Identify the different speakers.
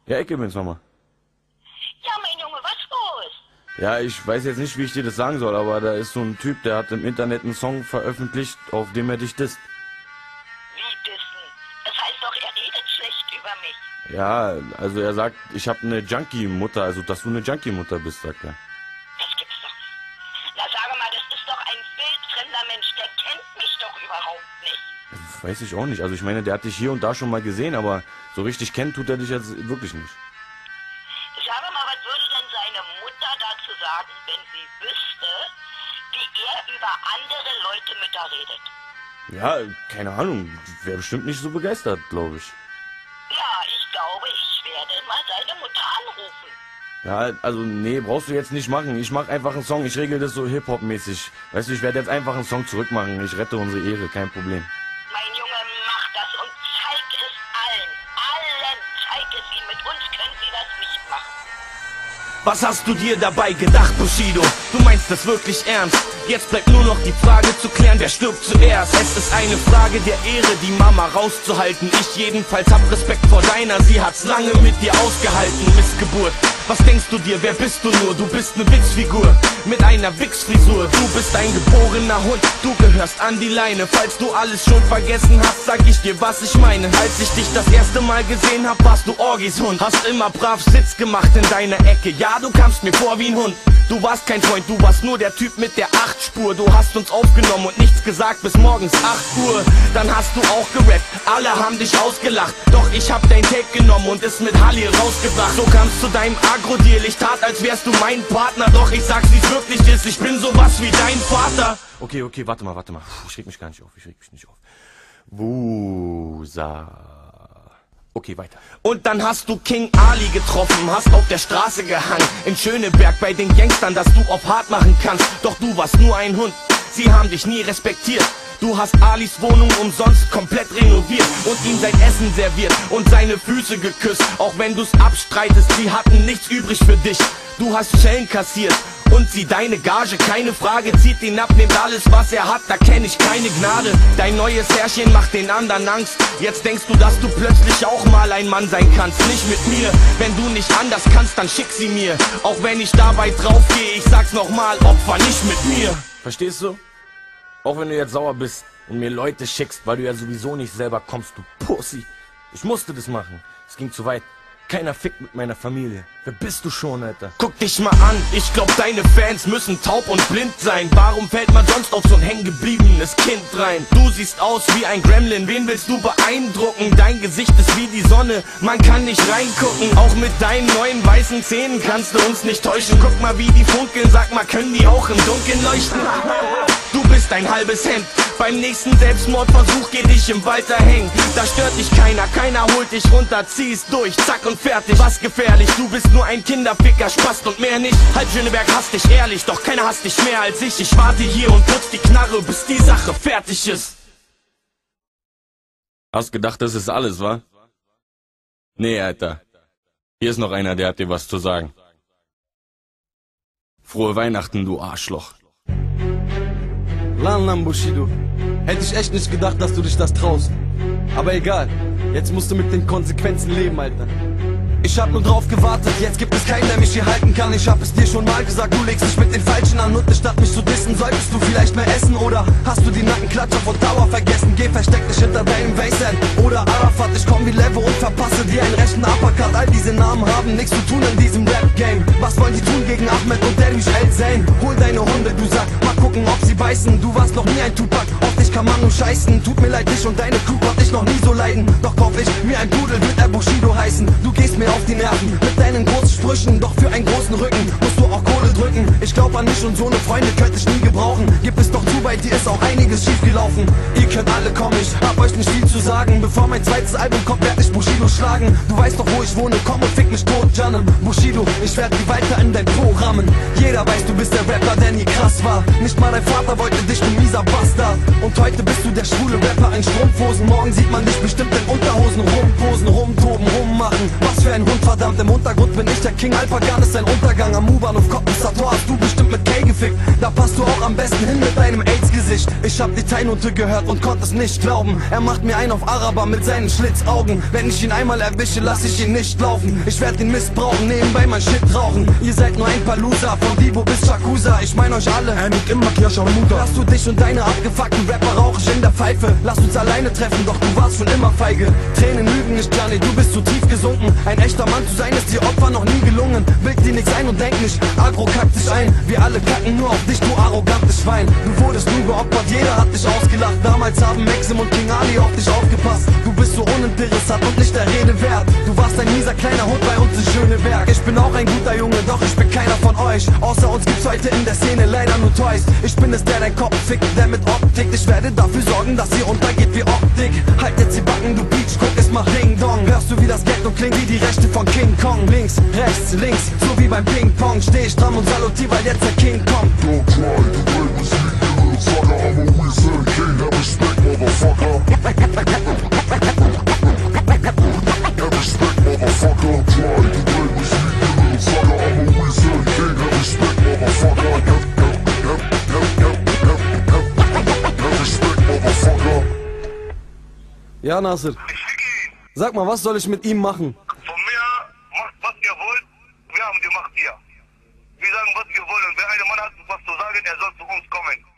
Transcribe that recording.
Speaker 1: Ja, Ecke bin's, Mama.
Speaker 2: Ja, mein Junge, was los?
Speaker 1: Ja, ich weiß jetzt nicht, wie ich dir das sagen soll, aber da ist so ein Typ, der hat im Internet einen Song veröffentlicht, auf dem er dich disst.
Speaker 2: Wie dissen? Das heißt doch, er redet schlecht über mich.
Speaker 1: Ja, also er sagt, ich habe eine Junkie-Mutter, also dass du eine Junkie-Mutter bist, sagt er.
Speaker 2: Das gibt's doch nicht. Na, sage mal, das ist doch ein wildfremder Mensch, der kennt mich doch überhaupt nicht.
Speaker 1: Weiß ich auch nicht. Also ich meine, der hat dich hier und da schon mal gesehen, aber so richtig kennen tut er dich jetzt wirklich nicht.
Speaker 2: Sage mal, was würde denn seine Mutter dazu sagen, wenn sie wüsste, wie er über andere Leute Mütter redet?
Speaker 1: Ja, keine Ahnung. Wäre bestimmt nicht so begeistert, glaube ich.
Speaker 2: Ja, ich glaube, ich werde mal seine Mutter anrufen.
Speaker 1: Ja, also nee, brauchst du jetzt nicht machen. Ich mache einfach einen Song, ich regel das so Hip-Hop-mäßig. Weißt du, ich werde jetzt einfach einen Song zurückmachen. Ich rette unsere Ehre, kein Problem.
Speaker 2: Mein Junge, mach das und zeig es allen. Allen zeig es ihnen. Mit uns können sie das nicht machen.
Speaker 3: Was hast du dir dabei gedacht, Bushido? Du meinst das wirklich ernst? Jetzt bleibt nur noch die Frage zu klären, wer stirbt zuerst. Es ist eine Frage der Ehre, die Mama rauszuhalten. Ich jedenfalls hab Respekt vor deiner, sie hat's lange mit dir ausgehalten. Missgeburt, was denkst du dir, wer bist du nur? Du bist ne Wichsfigur mit einer Wichsfrisur. Du bist ein geborener Hund, du gehörst an die Leine. Falls du alles schon vergessen hast, sag ich dir, was ich meine. Als ich dich das erste Mal gesehen hab, warst du Orgis Hund. Hast immer brav Sitz gemacht in deiner Ecke. Ja, du kamst mir vor wie ein Hund. Du warst kein Freund, du warst nur der Typ mit der 8-Spur. Du hast uns aufgenommen und nichts gesagt bis morgens 8 Uhr. Dann hast du auch gerappt, alle haben dich ausgelacht. Doch ich hab dein Tape genommen und es mit Halil rausgebracht. So kamst zu deinem Agro-Deal, ich tat, als wärst du mein Partner. Doch ich sag's, wie's wirklich ist, ich bin sowas wie dein Vater.
Speaker 1: Okay, warte mal. Puh, ich reg mich gar nicht auf, Wusa. Okay, weiter.
Speaker 3: Und dann hast du King Ali getroffen, hast auf der Straße gehangen. In Schöneberg bei den Gangstern, dass du auf hart machen kannst. Doch du warst nur ein Hund, sie haben dich nie respektiert. Du hast Alis Wohnung umsonst komplett renoviert und ihm sein Essen serviert und seine Füße geküsst. Auch wenn du's abstreitest, sie hatten nichts übrig für dich. Du hast Schellen kassiert und sie deine Gage, keine Frage, zieht ihn ab, nimmt alles was er hat, da kenn ich keine Gnade. Dein neues Herrchen macht den anderen Angst. Jetzt denkst du, dass du plötzlich auch mal ein Mann sein kannst. Nicht mit mir, wenn du nicht anders kannst, dann schick sie mir. Auch wenn ich dabei draufgehe, ich sag's nochmal, Opfer nicht mit mir.
Speaker 1: Verstehst du? Auch wenn du jetzt sauer bist und mir Leute schickst, weil du ja sowieso nicht selber kommst, du Pussy. Ich musste das machen. Es ging zu weit. Keiner fickt mit meiner Familie. Wer bist du schon, Alter?
Speaker 3: Guck dich mal an, ich glaub deine Fans müssen taub und blind sein. Warum fällt man sonst auf so ein hängengebliebenes Kind rein? Du siehst aus wie ein Gremlin, wen willst du beeindrucken? Dein Gesicht ist wie die Sonne, man kann nicht reingucken. Auch mit deinen neuen weißen Zähnen kannst du uns nicht täuschen. Guck mal wie die funkeln, sag mal, können die auch im Dunkeln leuchten? Du bist ein halbes Hemd, beim nächsten Selbstmordversuch geh dich im Wald hängen. Da stört dich keiner, keiner holt dich runter, ziehst durch, zack und fertig. Was gefährlich, du bist nur ein Kinderficker, Spast und mehr nicht. Halb Schöneberg hasst dich ehrlich, doch keiner hasst dich mehr als ich. Ich warte hier und putz die Knarre, bis die Sache fertig ist.
Speaker 1: Hast gedacht, das ist alles, wa? Nee, Alter. Hier ist noch einer, der hat dir was zu sagen. Frohe Weihnachten, du Arschloch.
Speaker 4: Lan Bushido. Hätte ich echt nicht gedacht, dass du dich das traust. Aber egal, jetzt musst du mit den Konsequenzen leben, Alter. Ich hab nur drauf gewartet, jetzt gibt es keinen, der mich hier halten kann. Ich hab es dir schon mal gesagt, du legst dich mit den Falschen an. Und statt mich zu dissen, solltest du vielleicht mehr essen. Oder hast du die Nackenklatscher von Dauer vergessen? Geh, versteck dich hinter deinem Wasteland. Oder Arafat, ich komm wie Levo und verpasse dir einen rechten Uppercut. All diese Namen haben nichts zu tun in diesem Rap-Game. Was wollen die tun gegen Ahmed und Derwish El-Zain? Hol deine Hunde, du Sack, mal gucken, ob sie beißen. Du warst noch nie ein Tupac, auf dich kann man nur scheißen. Tut mir leid, dich und deine Crew konnte ich noch nie so leiden. Doch kauf ich mir ein Pudel, wird er Bushido heißen. Du gehst mir auf die Nerven mit deinen großen Sprüchen, doch für einen großen Rücken musst du auch Kohle drücken. Ich glaub an mich und so ne Freunde könnte ich nie gebrauchen. Gib es doch zu, bei dir ist auch einiges schief gelaufen. Ihr könnt alle kommen, ich hab euch nicht viel zu sagen. Bevor mein zweites Album kommt, werd ich Bushido schlagen. Du weißt doch, wo ich wohne, komm und fick mich tot, Jannen. Bushido, ich werd die weiter in dein Po rammen. Jeder weiß, du bist der Rapper, der nie krass war. Nicht mal dein Vater wollte dich, du mieser Bastard. Und Heute bist du der schwule Rapper in Strumpfhosen. Morgen sieht man dich bestimmt in Unterhosen rumposen, rumtoben, rummachen. Was für ein Hund, verdammt, im Untergrund bin ich der King. Alpagan ist ein Untergang am U-Bahnhof Koppenstator. Hast du bestimmt mit K gefickt, da passt du auch am besten hin mit deinem AIDS-Gesicht. Ich hab die Teilnote gehört und konnte es nicht glauben. Er macht mir ein auf Araber mit seinen Schlitzaugen. Wenn ich ihn einmal erwische, lass ich ihn nicht laufen. Ich werd ihn missbrauchen, nebenbei mein Shit rauchen. Ihr seid nur ein paar Loser, von Divo bis Shakusa. Ich mein euch alle,
Speaker 5: Mit immer Kirsch und Mutter.
Speaker 4: lass du dich und deine abgefuckten Rapper rauch ich in der Pfeife. Lass uns alleine treffen, doch du warst schon immer feige. Tränen lügen nicht, Johnny, du bist zu tief gesunken. Ein echter Mann zu sein ist dir Opfer noch nie gelungen. Bild dir nix ein und denk nicht, Agro kackt dich ein. Wir alle kacken nur auf dich, du arrogantes Schwein. Du wurdest nur geopfert, jeder hat dich ausgelacht. Damals haben Maxim und King Ali auf dich aufgepasst. Du bist so uninteressant und nicht der Rede wert. Du warst ein mieser kleiner Hund bei uns in Schöneberg. Ich bin auch ein guter Junge, doch ich bin keiner von euch. Außer uns gibt's heute in der Szene leider nur Toys. Ich bin es, der dein Kopf fickt, der mit Optik. Ich werde dafür sorgen, dass sie untergeht wie Optik. Halt jetzt die Backen, du Peach, guck, es macht Ding Dong. Hörst du, wie das Ghetto klingt, wie die Rechte von King Kong. Links, rechts, links, so wie beim Ping-Pong. Steh ich stramm und salutier, weil jetzt der King kommt.
Speaker 5: Don't try to play with me, you little sucker. I'm a wizard king, have respect, motherfucker. Have respect, motherfucker. Try to play with me, you little sucker. I'm a wizard king, have respect, motherfucker. Have respect, motherfucker.
Speaker 4: Ja, Nasir,
Speaker 6: Ich fick ihn.
Speaker 4: sag mal, was soll ich mit ihm machen?
Speaker 6: Von mir macht, was ihr wollt. Wir haben die Macht hier. Wir sagen, was wir wollen. Wer ein Mann hat was zu sagen, er soll zu uns kommen.